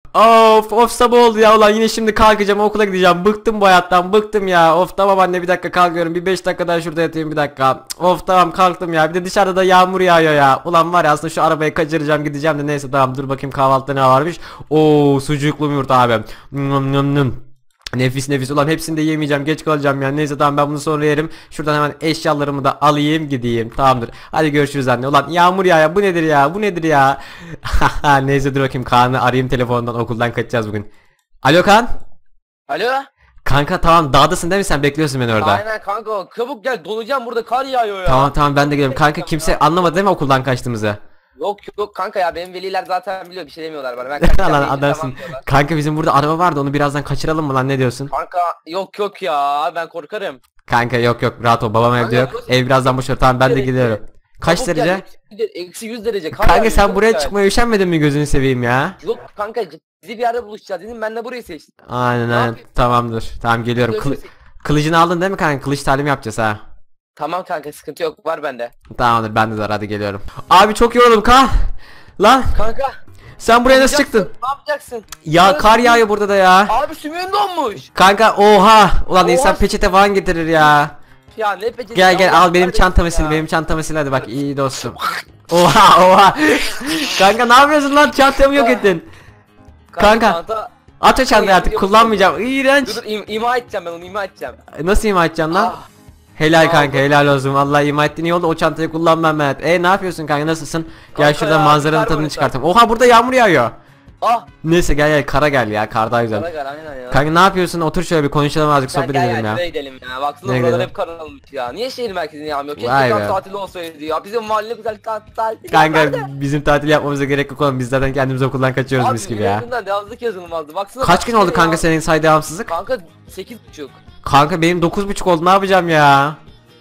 Of sabah oldu ya ulan, yine şimdi kalkacağım, okula gideceğim, bıktım bu hayattan, bıktım ya. Of tamam anne, bir dakika kalkıyorum, bir 5 dakika daha şurada yatayım, bir dakika. Of tamam kalktım ya, bir de dışarıda da yağmur yağıyor ya. Ulan var ya, aslında şu arabayı kaçıracağım, gideceğim de, neyse tamam, dur bakayım kahvaltıda ne varmış. Sucuklu yumurta abi. Nefis nefis, ulan hepsini de yemeyeceğim, geç kalacağım ya. Neyse tamam, ben bunu sonra yerim. Şuradan hemen eşyalarımı da alayım, gideyim, tamamdır. Hadi görüşürüz anne. Ulan yağmur ya, bu nedir ya, bu nedir ya. Neyse dur bakayım, Kaan'ı arayayım telefondan, okuldan kaçacağız bugün. Alo Kaan. Alo. Kanka tamam, dağdasın değil mi, sen bekliyorsun beni orada. Aynen kanka, çabuk gel, donacağım, burada kar yağıyor ya. Tamam tamam, ben de geliyorum kanka, kimse anlamadı değil mi okuldan kaçtığımızı? Yok kanka ya, benim veliler zaten biliyor, bir şey demiyorlar bana. Ben kaçacağım Lan deyince adamsın. tamam diyorlar. Kanka bizim burada araba vardı, onu birazdan kaçıralım mı lan, ne diyorsun? Kanka yok ya, ben korkarım. Kanka yok rahat ol, babam evde Kanka, yok. Ev birazdan boşver, tamam ben de derece. gidiyorum. Kaç Çabuk derece? gel, eksi 100 derece kar Kanka yağıyor, sen çabuk buraya gel. çıkmaya üşenmedin mi, gözünü seveyim ya? Yok kanka, bizi bir yerde buluşacağız dedim, ben de burayı seçtim. Aynen yapayım? tamamdır. Tamam geliyorum. Görüşürüz. Kılıcını aldın değil mi kanka? Kılıç talimi yapacağız ha. Tamam kanka, sıkıntı yok, var bende. Tamamdır, ben de var, hadi geliyorum. Abi çok yoruldum Kaan. Lan Kanka sen buraya nasıl çıktın? ne yapacaksın? Ya kar yağıyor burada da ya. Abi sümüğün donmuş. Kanka oha. Ulan Oha. insan peçete falan getirir ya. Ya ne peçete. Gel al benim çantamı sil, ya. benim çantamı sil, hadi bak iyi dostum. Oha. Kanka ne yapıyorsun lan, çantamı yok ettin. Kanka. çanta- At o çantayı artık, Yok, kullanmayacağım. İğrenç. Dur ima edeceğim, ben onu ima edeceğim. Nasıl ima edeceksin lan? Ah. Helal Sağ kanka, ol. helal olsun. Vallahi ima ettiğin iyi oldu, o çantayı kullanmam ben. Ne yapıyorsun kanka, nasılsın? Gel Kanka şurada ya, manzaranın gider tadını bana çıkartalım. Oha burada yağmur yağıyor. Ah. Neyse gel kara gel ya, kar daha güzel. Gel aynen ya. Kanka ne yapıyorsun, otur şöyle bir konuşalım, azıcık Sen sohbet gel edelim ya. şuraya gidelim ya. Baksana Nereye buralar gidelim? hep kararılmış ya. Niye şehir merkezine yağmıyor? Keşke Vay tam be. tatili olsaydı ya. Bizim mahalle güzel tatil. Kanka bizim tatil yapmamıza gerek yok oğlum, biz zaten kendimiz okuldan kaçıyoruz mis gibi ya. Abi devamsızlık yazılmazdı. Baksana. Kaç gün oldu kanka senin say devamsızlık? Kanka 8,5. Kanka benim 9,5 oldu, ne yapacağım ya?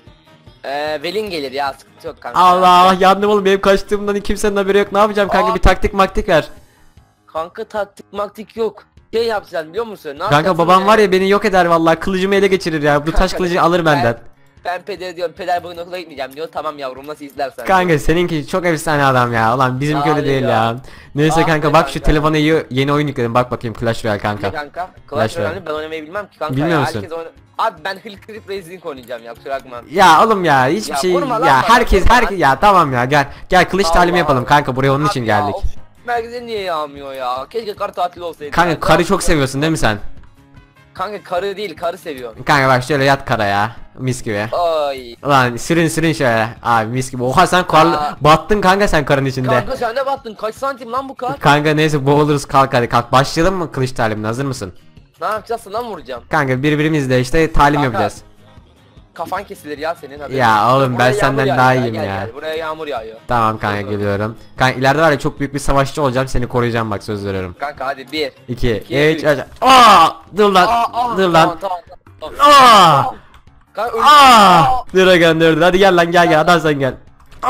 Velin gelir ya, sıkıntı yok kanka. Allah yandım oğlum, benim kaçtığımdan kimsenin haberi yok, ne yapacağım kanka, Aa. bir taktik maktik ver. Kanka taktik maktik yok. Şey yapacaksın biliyor musun? Ne Kanka yapacaksın babam ya? var ya, beni yok eder vallahi, kılıcımı ele geçirir ya, bu taş Kanka, kılıcı alır benden. Ben peder diyorum, peder bugün okula gitmeyeceğim diyor. Tamam yavrum, nasıl izlersen. Kanka seninki çok efsane adam ya. Ulan bizimki öyle Abi değil ya. ya. Neyse Abi kanka bak, şu kanka. telefona yeni oyun yükledim. Bak bakayım, Clash Royale kanka. Kanka. Clash Clash Royale. Royale ben oynamayı bilmem ki kanka. Bilmiyor ya. musun? Herkes oyna. Abi ben Hill Creep Racing oynayacağım ya, kusura bakma. Ya oğlum ya, hiçbir Ya şey vurma lan ya, bana, herkes vurma lan. ya tamam ya, gel kılıç Allah talimi yapalım Allah. kanka, buraya onun Abi için ya, geldik. of, merkeze niye yağmıyor ya? Keşke kar tatili olsaydı. Kanka ya. karı çok seviyorsun değil mi sen? Kanka karı değil, karı seviyor. Kanka bak şöyle yat kara ya, mis gibi. Ay. Ulan sürün şöyle abi, mis gibi. Oha sen karlı battın kanka, sen karın içinde. Kanka sen de battın, kaç santim lan bu kar? Kanka neyse boğuluruz, kalk hadi kalk, başlayalım mı kılıç talimine, hazır mısın? Ne yapacağız, sana mı vuracağım? Kanka birbirimizle işte talim Kanka, yapacağız. Kafan kesilir ya senin, haberin Ya yok. oğlum, Buraya ben yağmur senden yağıyor daha ya, iyiyim gel, ya. gel. Buraya yağmur yağıyor. Tamam kanka, geliyorum. Kanka ileride var ya, çok büyük bir savaşçı olacağım, seni koruyacağım bak, söz veriyorum. Kanka hadi 1 2 İki, 3 üç. dur lan. Dur lan. Tamam. Aa! Kanka öldü. Dur gönderdi. Hadi gel lan, gel hadi sen gel.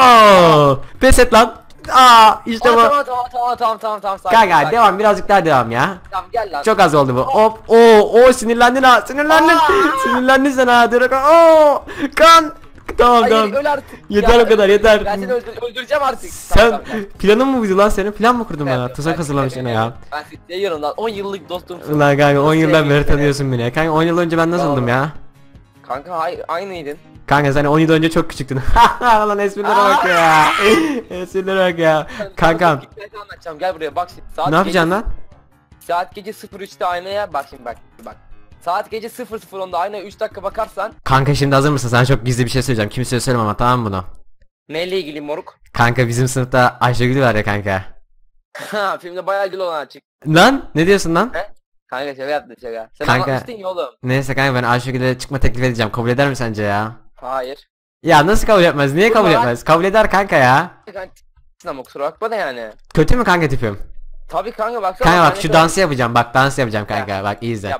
Pes et lan. İşte bu. Tamam. Sakin, Kanka sakin. devam, birazcık daha devam ya. Tamam gel lan. Çok az oldu bu. Hop. Sinirlendin ha. Sinirlendin. Sinirlendin sen ha. Dur. Kan. Tamam Hayır, tamam. öl artık. Yeter o kadar, yeter. Ben seni öldüreceğim artık. Sen Tamam. planın mı buydu lan senin? Plan mı kurdun bana? Ben- Tuzak ben- hazırlamış yine ya. Ben seni seviyorum lan, 10 yıllık dostumsun. Ulan kanka 10 yıldan beri seveyim tanıyorsun beni ya. Kanka 10 yıl önce ben nasıldım Vallahi. ya? Kanka aynıydın. Kanka sen 10 yıl önce çok küçüktün. Lan esprilere bak ya. Esprilere bak ya. Kankam. Ben anlatacağım, gel buraya bak şimdi. Saat Ne yapacaksın lan? Saat gece 03'te aynaya bak şimdi, bak. Saat gece 00:10'da aynaya 3 dakika bakarsan Kanka şimdi hazır mısın? Sana çok gizli bir şey söyleyeceğim. Kimseye söyleme ama, tamam mı bunu? neyle ilgili moruk? Kanka bizim sınıfta Ayşegül var ya kanka. Ha, filmde bayağı gül olan açık. Lan ne diyorsun lan? Kanka şaka yaptım şaka. Sen Kanka. anlatmıştın ya oğlum. Neyse kanka, ben Ayşegül'e çıkma teklif edeceğim. Kabul eder mi sence ya? Hayır. Ya nasıl kabul etmez? Niye kabul Vurma lan. etmez? Kabul eder kanka ya. Kanka ama kusura bakma da yani. Kötü mü kanka tipim? Tabii kanka baksana. Kanka bak ben şu ne dansı yapacağım. Bak dans yapacağım kanka. Bak iyi izle. Yap.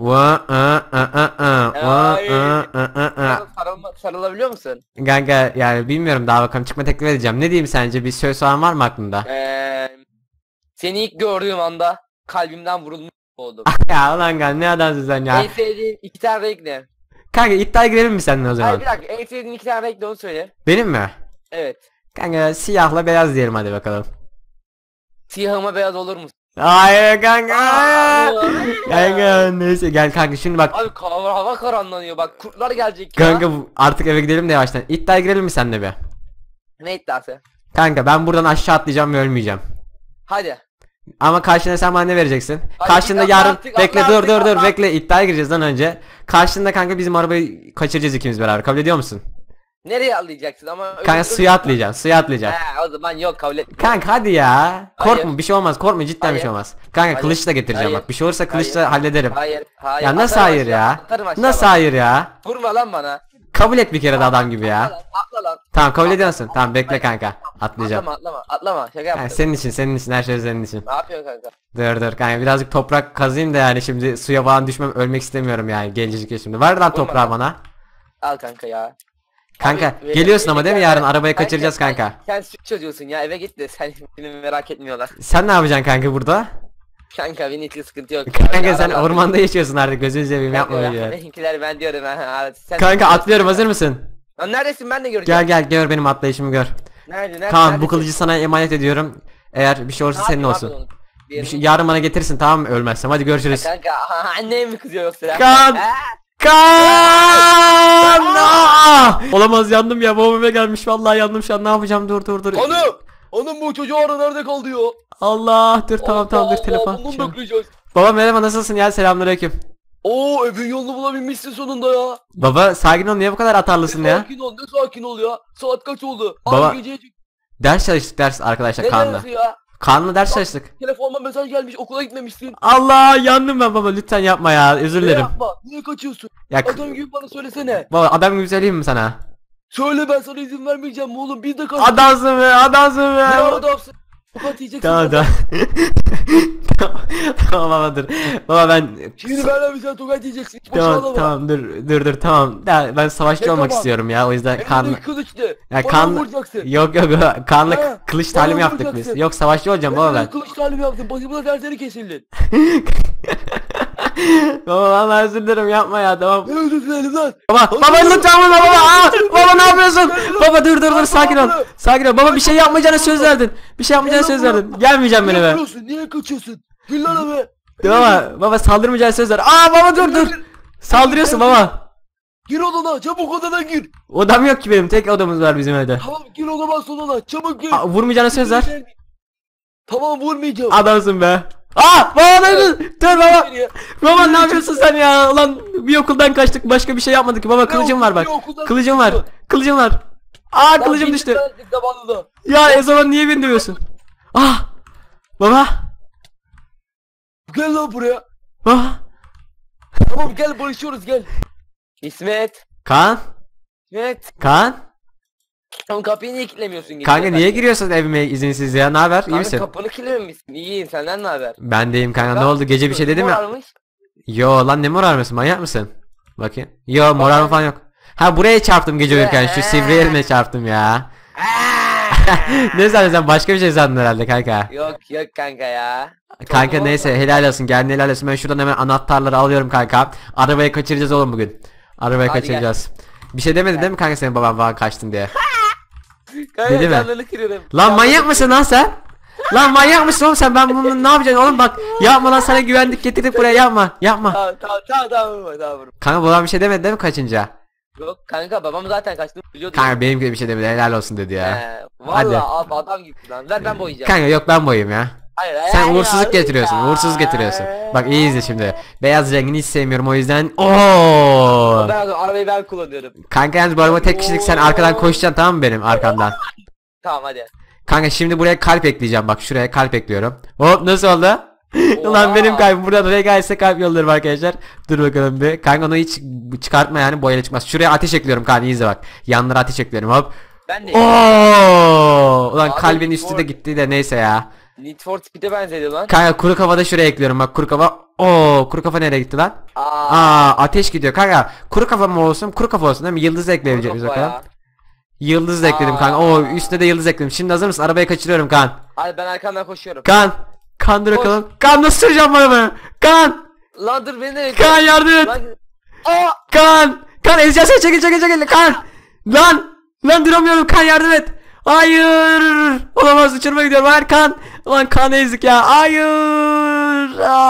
Sarılabiliyor musun? Kanka yani bilmiyorum, daha bakalım, çıkma teklif edeceğim. Ne diyeyim sence, bir söz falan var mı aklında? Seni ilk gördüğüm anda kalbimden vurulmuş oldum. Ya ulan kanka, ne adamsın sen ya. En sevdiğin 2 tane renk ne? Kanka iddiaya girelim mi seninle o Hayır zaman? bir dakika, en sevdiğin 2 tane renk ne, onu söyle. Benim mi? Evet. Kanka siyahla beyaz diyelim, hadi bakalım. Siyahıma beyaz olur musun? Hayır kanka. Kanka neyse gel kanka şimdi bak. Abi hava karanlanıyor bak, kurtlar gelecek ya. Kanka artık eve gidelim de yavaştan. İddiaya girelim mi seninle bir? Ne iddiası? Kanka ben buradan aşağı atlayacağım ve ölmeyeceğim. Hadi. Ama karşına sen bana ne vereceksin? Hadi Karşında git, yarın atla bekle artık, dur atla. bekle iddiaya gireceğiz lan önce. Karşında kanka bizim arabayı kaçıracağız ikimiz beraber. Kabul ediyor musun? Nereye atlayacaksın ama? Kanka suya atlayacaksın. Suya atlayacağım. He, o zaman yok, kabul etmiyorum. Kanka hadi ya. Hayır. Korkma bir şey olmaz. Korkma cidden bir şey Hayır. olmaz. Kanka Hayır. kılıç da getireceğim Hayır. bak. Bir şey olursa kılıçla Hayır. hallederim. Hayır, hayır. Ya nasıl Atarım hayır aşağı, ya? atarım aşağı Nasıl bak. hayır ya? Vurma lan bana. Kabul et bir kere de adam gibi Atla ya. lan, atla lan. Tamam kabul ediyorsun. Tamam bekle kanka. Atlayacağım. Atlama. Şaka Yani yaptım. senin için her şey senin için. Ne yapıyorsun kanka? Dur kanka birazcık toprak kazayım da yani şimdi suya falan düşmem ölmek istemiyorum yani gencecik yaşımda. Var lan Vurma toprağı lan. bana. Al kanka ya. Kanka Abi, geliyorsun ama değil mi yarın kanka, arabayı kaçıracağız kanka. Sen süt çocuğusun ya, eve git de sen beni merak etmiyorlar. Sen ne yapacaksın kanka burada? Kanka benim hiç sıkıntı yok. Kanka sen ormanda yaşıyorsun artık gözünü seveyim yapma ya. öyle ya. Benimkiler ben diyorum ha. Sen Kanka atlıyorum hazır mısın? Lan neredesin, ben de göreceğim. Gel gör benim atlayışımı gör. Nerede? Tamam bu neredesin? kılıcı sana emanet ediyorum. Eğer bir şey olursa Ne senin yapayım olsun. abi onu? Bir şey, yarın bana getirsin tamam mı ölmezsem hadi görüşürüz. Kanka annem mi kızıyor yoksa? Kan! Ha? Kan! Aa! Olamaz yandım ya babam eve gelmiş vallahi yandım şu an ne yapacağım dur. Hanım bu çocuğu ara nerede kaldı ya? Allah dur tamam dur telefon. Bundan Şu an. bekleyeceğiz. Baba merhaba nasılsın ya selamünaleyküm. Oo, evin yolunu bulabilmişsin sonunda ya. Baba sakin ol niye bu kadar atarlısın ya? Sakin ol, ne sakin ol ya. Saat kaç oldu? Baba, Abi geceye çık. Ders çalıştık ders arkadaşlar Ne Kaan'la. dersi ya? Kaan'la ders çalıştık. Telefonuma mesaj gelmiş, okula gitmemişsin. Allah yandım ben baba lütfen yapma ya özür Ne dilerim. yapma? Niye kaçıyorsun? Ya Adam gibi bana söylesene. baba adam gibi söyleyeyim mi sana? Söyle, ben sana izin vermeyeceğim oğlum, biz de kaçtık. Adamsın be. Ne adamsın? Tokat yiyeceksin. Tamam adam. tamam baba dur. Baba ben Şimdi ben sen tokat yiyeceksin. Hiç boşalama. tamam dur tamam. Ya, ben savaşçı Ne olmak tamam? istiyorum ya o yüzden Kaan'la. Elindeki kılıçlı. Ya Bana Kaan'la vuracaksın. yok Kaan'la Ha, kılıç bana talim yaptık biz. vuracaksın. Yok savaşçı olacağım baba ben. Kılıç talimi yaptın. Başımıza dersleri kesildin. Baba vallahi özür dilerim yapma ya tamam. Ne özür dilerim lan? Baba lütfen vurma baba. Baba ne yapıyorsun? Baba dur sakin ol. Sakin ol. Baba bir şey yapmayacağına söz verdin. Bir şey yapmayacağına söz verdin. Gelmeyeceğim ben Niye eve. vuruyorsun? Niye kaçıyorsun? Gül lan eve. Baba saldırmayacağına söz ver. Baba dur. Saldırıyorsun baba. Gir odana, çabuk odana gir. Odam yok ki benim. Tek odamız var bizim evde. Tamam, gir odama, sonuna çabuk gir. Vurmayacağına söz ver. Tamam, vurmayacağım. Adamsın be. Baba dur baba. Baba ne yapıyorsun sen ya? Ulan bir okuldan kaçtık başka bir şey yapmadık ki. Baba kılıcım var bak. Kılıcım var. Kılıcım var. Kılıcım düştü. Ya o zaman niye beni dövüyorsun? Baba. Gel lan buraya. Baba. Tamam gel, barışıyoruz, gel. İsmet. Kaan. Kaan. Tamam, kapıyı niye kilitlemiyorsun? Kanka niye giriyorsun evime izinsiz ya? Ne haber? İyi Kanka misin? kapını kilitlememişsin. İyiyim, senden ne haber? Ben deyim kanka. Ne oldu? Gece bir şey dedim ya. Morarmış. Yo lan ne morarması? Manyak mısın? Bakayım. Yo morarma falan yok. Buraya çarptım gece uyurken. Şu sivri yerine çarptım ya. Ne sen başka bir şey sandın herhalde kanka. Yok kanka ya. Kanka neyse helal olsun geldi helal olsun ben şuradan hemen anahtarları alıyorum kanka. Arabayı kaçıracağız oğlum bugün. Arabayı Hadi kaçıracağız. Bir şey demedi değil mi kanka senin baban falan kaçtın diye. Kanka Dedi mi? canlarını kırıyorum. Lan manyak mısın lan sen? Lan manyak mısın oğlum sen ben bunu ne yapacaksın oğlum bak yapma lan sana güvendik getirdik buraya yapma. Tamam vurma. Kanka babam bir şey demedi değil mi kaçınca? Yok kanka, babam zaten kaçtığını biliyordu. Kanka benimki de bir şey demedi helal olsun dedi ya. Hadi. Valla abi adam gibi lan. Ver, ben boyayacağım. Kanka yok ben boyayım ya. Hayır, Sen uğursuzluk getiriyorsun. Bak iyi izle şimdi. Beyaz rengini hiç sevmiyorum o yüzden. Arabayı ben kullanıyorum. Kanka yalnız bu araba tek kişilik sen arkadan koşacaksın tamam mı benim arkamdan. Tamam hadi. Kanka şimdi buraya kalp ekleyeceğim bak şuraya kalp ekliyorum. Hop nasıl oldu? Ulan benim kalbim buradan oraya gelse kalp yollarım arkadaşlar. Dur bakalım bir. Kanka onu hiç çıkartma yani boyayla çıkmaz. Şuraya ateş ekliyorum kanka iyi izle bak. Yanlara ateş ekliyorum hop. Ben de. Ulan Abi, kalbin üstü de gitti de neyse ya. Need for Speed'e benzedi lan. Kanka kuru kafa da şuraya ekliyorum bak kuru kafa. Kuru kafa nereye gitti lan? Ateş gidiyor kanka. Kuru kafa mı olsun? Kuru kafa olsun değil mi? Yıldız ekleyebileceğiz miyiz bakalım? Yıldız da ekledim kanka. Üstüne de yıldız ekledim. Şimdi hazır mısın? Arabayı kaçırıyorum kan. Hadi ben arkandan koşuyorum. Kan dur bakalım. Kan nasıl süreceğim bana? Kan Lan dur beni de. Kan yardım et. Kan ezeceğim seni çekil kan. Lan duramıyorum kan yardım et. Hayır. Olamaz uçurma gidiyorum. Hayır kan. Ulan kan ezdik ya. Hayır.